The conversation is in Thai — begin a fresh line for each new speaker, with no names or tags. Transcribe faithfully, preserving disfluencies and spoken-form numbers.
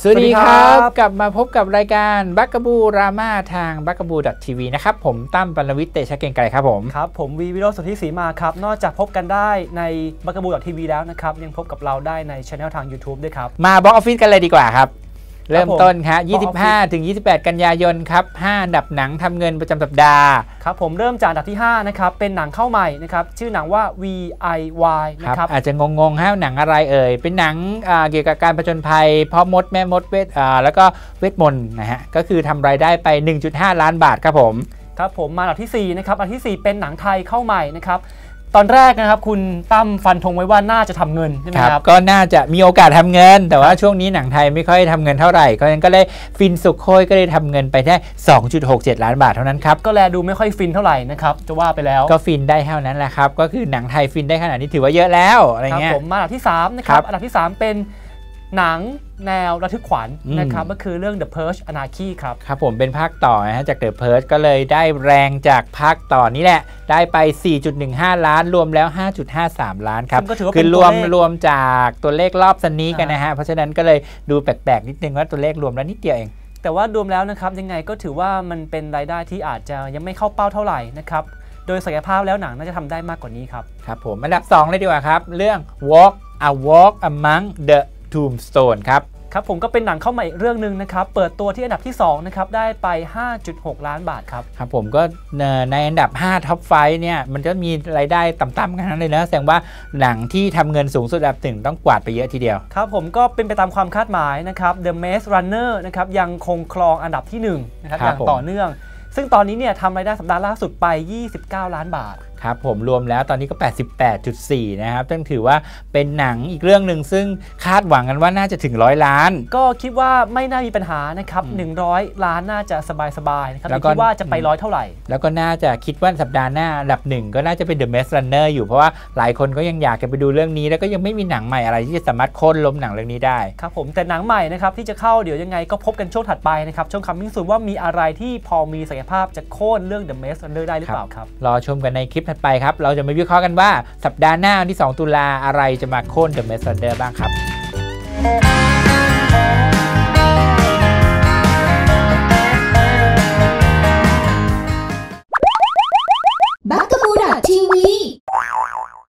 สวัสดีครับกลับมาพบกับรายการบักกะบูราม่าทางบักกะบู .ที วี นะครับผมตั้มปรวิทย์เตชะเก่งไกรครับผม
ครับผมวีวิโรจน์สุทธิศรีมาครับนอกจากพบกันได้ในบักกะบู .ที วี แล้วนะครับยังพบกับเราได้ในช่องทาง YouTube ด้วยครับ
มาบ็อกออฟฟิศกันเลยดีกว่าครับเริ่มต้นครับยี่สิบห้าถึงยี่สิบแปดกันยายนครับห้าอันดับหนังทำเงินประจำสัปดาห์
ครับผมเริ่มจากอันดับที่ห้านะครับเป็นหนังเข้าใหม่นะครับชื่อหนังว่า วี ไอ วาย นะครับ
อาจจะงงๆฮะหนังอะไรเอ่ยเป็นหนังเกี่ยวกับการผจญภัยพ่อมดแม่มดเวทแล้วก็เวทมนต์นะฮะก็คือทำรายได้ไป หนึ่งจุดห้า ล้านบาทครับผม
ครับผมมาอันดับที่สี่นะครับอันดับที่สี่เป็นหนังไทยเข้าใหม่นะครับตอนแรกนะครับคุณตั้มฟันธงไว้ว่าน่าจะทำเงินใช่ไหมครับ
ก็น่าจะมีโอกาสทำเงินแต่ว่าช่วงนี้หนังไทยไม่ค่อยทำเงินเท่าไหร่ก็ยังก็เลยฟินสุขโคยก็เลยทำเงินไปแค่ สองจุดหกเจ็ด ล้านบาทเท่านั้นครับ
ก็แลดูไม่ค่อยฟินเท่าไหร่นะครับจะว่าไปแล้ว
ก็ฟินได้เท่านั้นแหละครับก็คือหนังไทยฟินได้ขนาดนี้ถือว่าเยอะแล้วอะไรเงี้ย
ผมมาอันดับที่สามนะครับอันดับที่สามเป็นหนังแนวระทึกขวัญนะครับก็คือเรื่อง The Purge Anarchy ครับ
ครับผมเป็นภาคต่อนะฮะจาก The Purge ก็เลยได้แรงจากภาคต่อนี้แหละได้ไป สี่จุดหนึ่งห้า ล้านรวมแล้ว ห้าจุดห้าสาม ล้านครับคือรวมรวมจากตัวเลขรอบสนี้กันนะฮะเพราะฉะนั้นก็เลยดูแปลกๆนิดนึงว่าตัวเลขรวมแล้วนิดเดียวเอง
แต่ว่ารวมแล้วนะครับยังไงก็ถือว่ามันเป็นรายได้ที่อาจจะยังไม่เข้าเป้าเท่าไหร่นะครับโดยศักยภาพแล้วหนังน่าจะทำได้มากกว่านี้ครับ
ครับผมอันดับสองเลยดีกว่าครับเรื่อง Walk a Walk Among the Tombstone ครับ
ครับผมก็เป็นหนังเข้าใหม่เรื่องนึงนะครับเปิดตัวที่อันดับที่สองนะครับได้ไป ห้าจุดหก ล้านบาทครับ
ครับผมก็ในอันดับห้าท็อปไฟว์เนี่ยมันจะมีรายได้ต่ำๆกันนั้นเลยนะแสดงว่าหนังที่ทำเงินสูงสุดอันดับหนึ่งต้องกวาดไปเยอะทีเดียว
ครับผมก็เป็นไปตามความคาดหมายนะครับ The Maze Runner นะครับยังคงครองอันดับที่หนึ่งนะครับอย่างต่อเนื่องซึ่งตอนนี้เนี่ยทำรายได้สัปดาห์ล่าสุดไปยี่สิบเก้าล้านบาท
ครับผมรวมแล้วตอนนี้ก็ แปดสิบแปดจุดสี่ นะครับต้องถือว่าเป็นหนังอีกเรื่องหนึ่งซึ่งคาดหวังกันว่าน่าจะถึงร้อยล้าน
ก็คิดว่าไม่น่ามีปัญหานะครับหนึ่งร้อยล้านน่าจะสบายๆนะครับแล้วคิดว่าจะไปร้อยเท่าไหร่
แล้วก็น่าจะคิดว่าสัปดาห์หน้าอันดับหนึ่งก็น่าจะเป็น The Maze Runner อยู่เพราะว่าหลายคนก็ยังอยากจะไปดูเรื่องนี้แล้วก็ยังไม่มีหนังใหม่อะไรที่จะสามารถโค่นล้มหนังเรื่องนี้ได้
ครับผมแต่หนังใหม่นะครับที่จะเข้าเดี๋ยวยังไงก็พบกันช่วงถัดไปนะครับช่วง Coming Soon ว่ามีอะไรที่พอมีศักยภาพจะโค่นเรื่อง The Maze Runner ได้หรือเปล่าครับ
รอชมกันในคลิปถัดไปครับเราจะมาวิเคราะห์กันว่าสัปดาห์หน้าวันที่สองตุลาอะไรจะมาโค่น The Maze Runner บ้างครับ